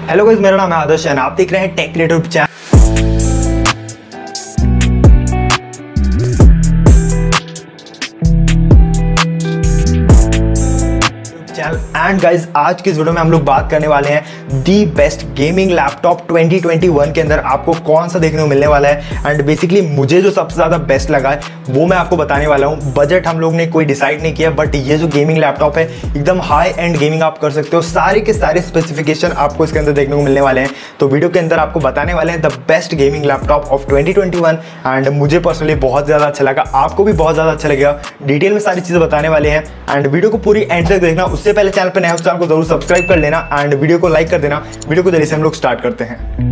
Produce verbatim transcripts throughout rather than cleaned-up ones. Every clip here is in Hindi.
हेलो गाइस, मेरा नाम है आदर्श और आप देख रहे हैं tech creator channel. And guys आज की इस वीडियो में हम लोग बात करने वाले हैं the best gaming laptop twenty twenty one के अंदर आपको कौन सा देखने को मिलने वाला है। एंड बेसिकली मुझे जो सबसे ज़्यादा बेस्ट लगा है वो मैं आपको बताने वाला हूँ। बजट हम लोग ने कोई डिसाइड नहीं किया, बट ये जो गेमिंग लैपटॉप है एकदम हाई एंड गेमिंग आप कर सकते हो। सारे के सारे स्पेसिफिकेशन आपको इसके अंदर देखने को मिलने वाले हैं। तो वीडियो के अंदर आपको बताने वाले हैं the best gaming laptop of twenty twenty one. And मुझे पर्सनली बहुत ज़्यादा अच्छा लगा, आपको भी बहुत ज़्यादा अच्छा लगेगा। डिटेल में सारी चीज़ें बताने वाले हैं एंड वीडियो को पूरी एंड तक देखना। उससे पहले चैनल पर नया हो चैनल को जरूर सब्सक्राइब कर लेना एंड वीडियो को लाइक कर देना। वीडियो को जल्दी से हम लोग स्टार्ट करते हैं।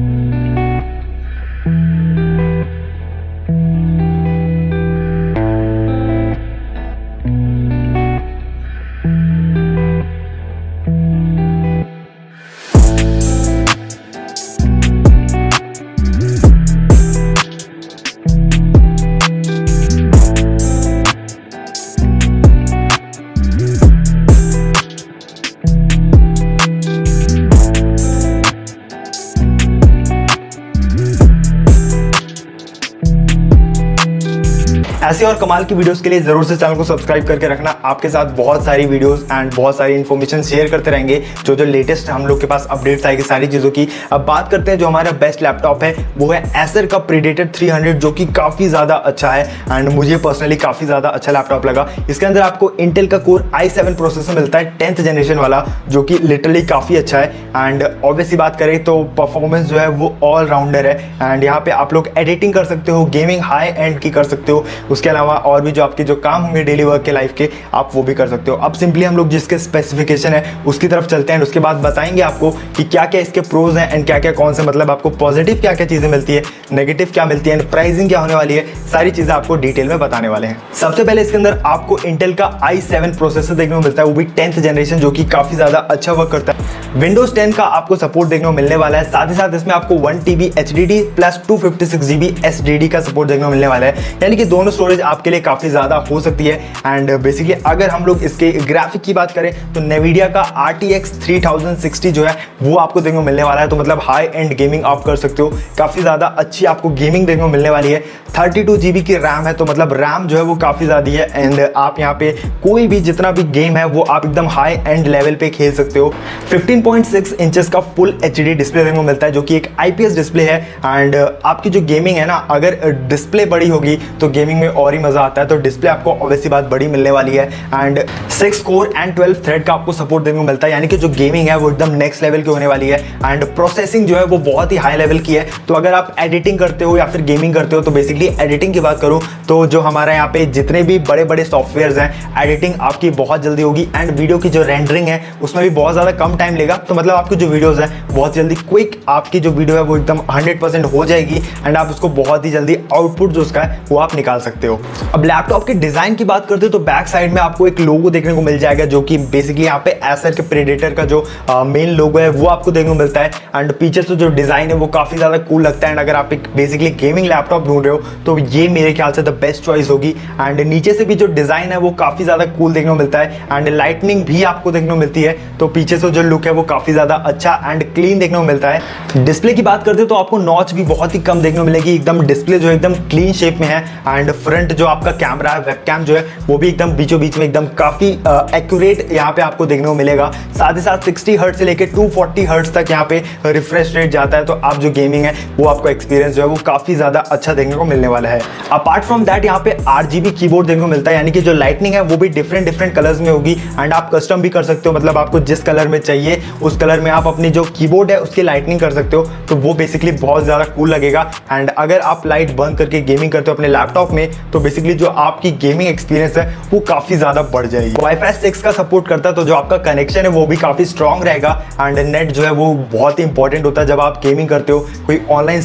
ऐसी और कमाल की वीडियोस के लिए जरूर से चैनल को सब्सक्राइब करके रखना। आपके साथ बहुत सारी वीडियोस एंड बहुत सारी इन्फॉर्मेशन शेयर करते रहेंगे, जो जो लेटेस्ट हम लोग के पास अपडेट्स आएगी सारी चीज़ों की। अब बात करते हैं जो हमारा बेस्ट लैपटॉप है, वो है एसर का प्रीडेटर थ्री हंड्रेड, जो कि काफ़ी ज़्यादा अच्छा है एंड मुझे पर्सनली काफ़ी ज़्यादा अच्छा लैपटॉप लगा। इसके अंदर आपको इंटेल का कोर आई सेवन प्रोसेसर मिलता है टेंथ जनरेशन वाला, जो कि लिटरली काफ़ी अच्छा है। एंड ऑब्वियसली बात करें तो परफॉर्मेंस जो है वो ऑल राउंडर है। एंड यहाँ पे आप लोग एडिटिंग कर सकते हो, गेमिंग हाई एंड की कर सकते हो। उसके अलावा और भी जो आपके जो काम होंगे डेली वर्क के लाइफ के, आप वो भी कर सकते हो। अब सिंपली हम लोग जिसके स्पेसिफिकेशन है उसकी तरफ चलते हैं। उसके बाद बताएंगे आपको कि क्या क्या इसके प्रोज हैं एंड क्या क्या कौन से मतलब आपको पॉजिटिव क्या क्या चीज़ें मिलती है, नेगेटिव क्या मिलती है एंड प्राइसिंग क्या होने वाली है। सारी चीज़ें आपको डिटेल में बताने वाले हैं। सबसे पहले इसके अंदर आपको इंटेल का आई सेवन प्रोसेसर देखने को मिलता है, वो भी टेंथ जनरेशन, जो कि काफ़ी ज़्यादा अच्छा वर्क करता है। विंडोज टेन का आपको सपोर्ट देखने को मिलने वाला है। साथ ही साथ इसमें आपको one T B H D D plus two fifty six G B S D D का सपोर्ट देखने को मिलने वाला है, यानी कि दोनों स्टोरेज आपके लिए काफ़ी ज़्यादा हो सकती है। एंड बेसिकली अगर हम लोग इसके ग्राफिक की बात करें तो नेविडिया का R T X three thousand sixty जो है वो आपको देखने को मिलने वाला है। तो मतलब हाई एंड गेमिंग आप कर सकते हो, काफ़ी ज़्यादा अच्छी आपको गेमिंग देखने को मिलने वाली है। थर्टी टू जी बी की रैम है, तो मतलब रैम जो है वो काफ़ी ज़्यादा है। एंड आप यहाँ पे कोई भी जितना भी गेम है वो आप एकदम हाई एंड लेवल पे खेल सकते हो। फिफ्टीन पॉइंट सिक्स इंचेस का फुल एच डी डिस्प्ले देखने को मिलता है, जो कि एक आई पी एस डिस्प्ले है। एंड आपकी जो गेमिंग है ना, अगर डिस्प्ले बड़ी होगी तो गेमिंग में और ही मज़ा आता है। तो डिस्प्ले आपको ऑब्वियसली बात बड़ी मिलने वाली है। And six core and twelve thread का आपको सपोर्ट देखने को मिलता है, यानी कि जो गेमिंग है वो एकदम नेक्स्ट लेवल की होने वाली है। एंड प्रोसेसिंग जो है वो बहुत ही हाई लेवल की है। तो अगर आप एडिटिंग करते हो या फिर गेमिंग करते हो, तो बेसिकली एडिटिंग की बात करूँ तो जो हमारे यहाँ पे जितने भी बड़े बड़े सॉफ्टवेयर हैं, एडिटिंग आपकी बहुत जल्दी होगी। एंड वीडियो की जो रेंडरिंग है उसमें भी बहुत ज़्यादा कम टाइम लेगा। तो मतलब आपकी जो वीडियोज़ है बहुत जल्दी क्विक आपकी जो वीडियो है वो एकदम हंड्रेड परसेंट हो जाएगी। एंड आप उसको बहुत ही जल्दी आउटपुट जो उसका है वो आप निकाल सकते हो। अब लैपटॉप के डिज़ाइन की बात करते हो तो बैक साइड में आपको एक लोगो देखने को मिल जाएगा, जो कि बेसिकली यहाँ पे एसर के प्रेडेटर का जो मेन लोगो है वो आपको देखने को मिलता है। एंड पीछे से जो डिज़ाइन है वो काफ़ी ज़्यादा कूल लगता है। एंड अगर आप एक बेसिकली गेमिंग लैपटॉप ढूंढ रहे हो तो ये मेरे ख्याल से द बेस्ट चॉइस होगी। एंड नीचे से भी जो डिज़ाइन है वो काफ़ी ज़्यादा कूल देखने को मिलता है। एंड लाइटनिंग भी आपको देखने को मिलती है, तो पीछे से जो लुक है वो काफ़ी ज़्यादा अच्छा एंड क्लीन देखने को मिलता है। डिस्प्ले की बात करते हो तो आपको नॉच भी बहुत ही कम देखने को मिलेगी, एकदम डिस्प्ले जो एकदम क्लीन शेप में है। एंड फ्रंट जो आपका कैमरा है, वेबकैम जो है वो भी एकदम बीचों बीच में एकदम काफ़ी एक्यूरेट यहाँ पे आपको देखने को मिलेगा। साथ ही साथ सिक्सटी हर्ट्ज से लेकर टू फोर्टी हर्ट्ज तक यहाँ पे रिफ्रेश रेट जाता है। तो आप जो गेमिंग है वो आपको एक्सपीरियंस जो है वो काफ़ी ज़्यादा अच्छा देखने को मिलने वाला है। अपार्ट फ्रॉम दैट यहाँ पे आर जी बी कीबोर्ड देखने को मिलता है, यानी कि जो लाइटनिंग है वो भी डिफरेंट डिफरेंट कलर्स में होगी। एंड आप कस्टम भी कर सकते हो, मतलब आपको जिस कलर में चाहिए उस कलर में आप अपनी जो कीबोर्ड है उसकी लाइटनिंग कर सकते हो। तो वो बेसिकली बहुत ज़्यादा कूल लगेगा। एंड अगर आप लाइट बंद करके गेमिंग करते हो अपने लैपटॉप में, तो बेसिकली जो आपकी गेमिंग एक्सपीरियंस है वो काफ़ी ज़्यादा बढ़ जाएगी। वाईफाई सिक्स का सपोर्ट करता है, तो जो आपका कनेक्शन है वो भी काफ़ी स्ट्रॉन्ग रहेगा। एंड नेट जो है वो बहुत ही इंपॉर्टेंट होता है जब आप गेमिंग करते हो, कोई ऑनलाइन स्ट्रीमिंग करते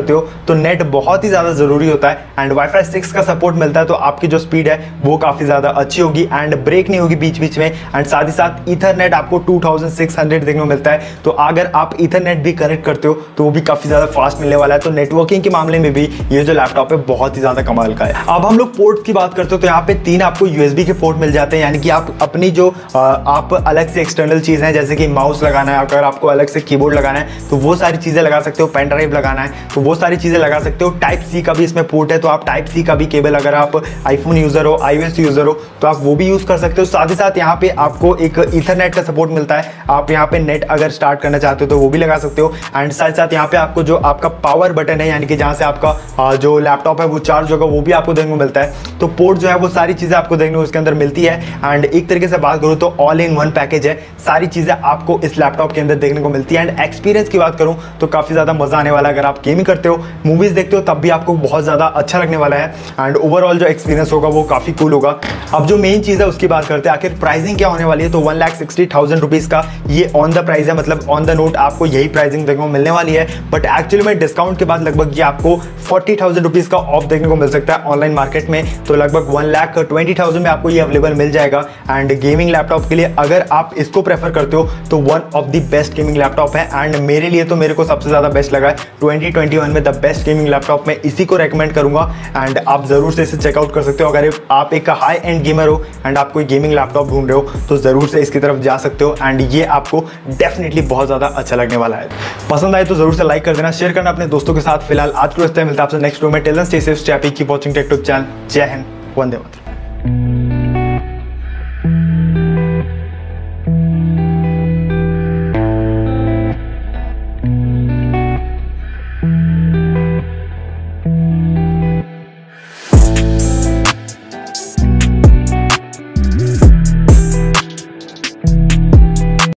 करते हो तो नेट बहुत ही ज़्यादा ज़रूरी होता है। एंड वाईफाई सिक्स का सपोर्ट मिलता है तो आपकी जो स्पीड है वो काफ़ी ज़्यादा अच्छी होगी एंड ब्रेक नहीं होगी बीच बीच में। एंड साथ ही साथ ईथरनेट आपको टू थाउजेंड सिक्स हंड्रेड देखने को मिलता है, तो अगर आप ईथरनेट भी कनेक्ट करते हो तो वो भी काफ़ी ज़्यादा फास्ट मिलने वाला है। तो नेटवर्किंग के मामले में भी ये जो लैपटॉप है बहुत ही ज़्यादा कमाल का है। अब हम लोग पोर्ट की बात करते हो तो यहाँ पे तीन आपको यूएसबी के पोर्ट मिल जाते हैं, यानी कि आप अपनी जो आप अलग से एक्सटर्नल चीज़ है जैसे कि माउस लगाना है, अगर आपको अलग से कीबोर्ड लगाना है तो वो सारी चीज़ें लगा सकते हो, पेन ड्राइव लगाना है तो वो सारी चीज़ें लगा सकते हो। टाइप सी का भी इसमें पोर्ट है तो आप टाइप सी का भी केबल, अगर आप आईफोन यूज़र हो, आईओएस यूज़र हो तो आप वो भी यूज़ कर सकते हो। साथ ही साथ यहाँ पे आपको एक ईथरनेट का सपोर्ट मिलता है, आप यहाँ पे नेट अगर स्टार्ट करना चाहते हो तो वो भी लगा सकते हो। एंड साथ साथ यहाँ पे आपको जो आपका पावर बटन है यानी कि जहाँ से आपका जो लैपटॉप है वो चार्ज होगा वो भी आपको देखने को मिलता है। तो पोर्ट जो है वो सारी चीज़ें आपको देखने को उसके अंदर मिलती है। एंड एक तरीके से बात करूँ तो ऑल इन वन पैकेज है, सारी चीज़ें आपको इस लैपटॉप के अंदर देखने को मिलती है। एंड एक्सपीरियंस की बात करूँ तो काफ़ी ज़्यादा मज़ा आने वाला है, अगर आप गेमिंग करते हो, मूवीज़ देखते हो तब भी आपको बहुत ज़्यादा अच्छा लगने वाला है। एंड ओवरऑल जो एक्सपीरियंस होगा वो काफ़ी कूल होगा। अब जो मेन चीज़ है उसकी बात करते हैं, आखिर प्राइसिंग क्या होने वाली है। तो one lakh sixty thousand rupees का ये ऑन द प्राइस है, मतलब ऑन द नोट आपको यही प्राइसिंग देखने को मिलने वाली है। बट एक्चुअली में डिस्काउंट के बाद लगभग ये आपको फोर्टी थाउजेंड रुपीज़ का ऑफ देखने को मिल सकता है ऑनलाइन मार्केट में। तो लगभग वन लाख ट्वेंटी थाउजेंड में आपको ये अवेलेबल मिल जाएगा। एंड गेमिंग लैपटॉप के लिए अगर आप इसको प्रेफर करते हो तो one of the best gaming laptop है। एंड मेरे लिए तो मेरे को सबसे ज़्यादा बेस्ट लगा है ट्वेंटी ट्वेंटी वन में द बेस्ट गेमिंग लैपटॉप, मैं इसी को रेकमेंड करूंगा। एंड आप ज़रूर से इसे चेकआउट कर सकते हो। अगर आप एक हाई एंड गेमर हो एंड आप कोई गेमिंग लैपटॉप ढूंढ रहे हो तो ज़रूर से इसकी तरफ जा सकते हो। एंड ये आपको डेफिनेटली बहुत ज़्यादा अच्छा लगने वाला है। पसंद आए तो ज़रूर से लाइक कर देना, शेयर करना अपने दोस्तों के साथ। फिलहाल आज को मिलता है आपसे नेक्स्ट वीडियो में। Tell us stay safe, stay happy, keep watching tech talk channel. जय हिंद, वंदे मातरम।